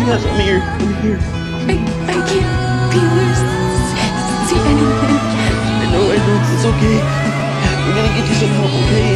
Yes, I'm here. I'm here. I can't see anything. I know. It's okay. We're gonna get you some help, okay?